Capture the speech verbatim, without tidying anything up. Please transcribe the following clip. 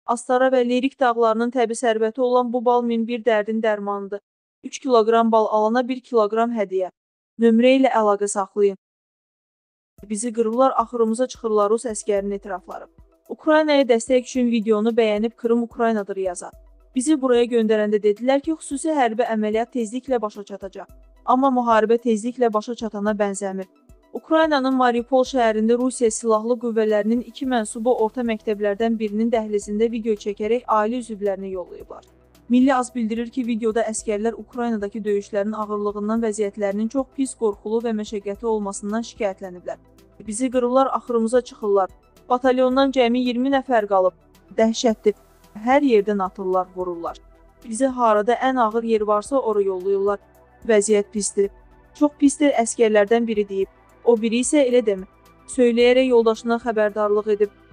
Astara və Lerik dağlarının təbii sərvəti olan bu bal min bir dərdin dərmanıdır. üç kiloqram bal alana bir kiloqram hədiyyə. Nömrə ilə əlaqə saxlayın. Bizi qırırlar, axırımıza çıxırlar Rus əskərinin etirafları. Ukraynaya dəstək üçün videonu bəyənib Krım Ukraynadır yazar. Bizi buraya göndərəndə dedilər ki, xüsusi hərbi əməliyyat tezliklə başa çatacaq. Amma müharibə tezliklə başa çatana bənzəmir. Ukraynanın Mariupol şəhərində Rusiya Silahlı Qüvvələrinin iki mənsubu orta məktəblərdən birinin dəhlizində video çəkərək ailə üzvlərini yollayıblar. Milli Az bildirir ki, videoda əskərlər Ukraynadakı döyüşlərin ağırlığından vəziyyətlərinin çox pis, qorxulu və məşəqqətli olmasından şikayətləniblər. Bizi qırırlar, axırımıza çıxırlar. Batalyondan cəmi iyirmi nəfər qalıb. Dəhşətdir. Hər yerdən atırlar, vururlar. Bizi harada ən ağır yer varsa ora yollayırlar. Vəziyyət pisdir. Çox pisdir, əskərlərdən biri deyib. O biri isə elə demir. Söyləyərək yoldaşına xəbərdarlıq edib.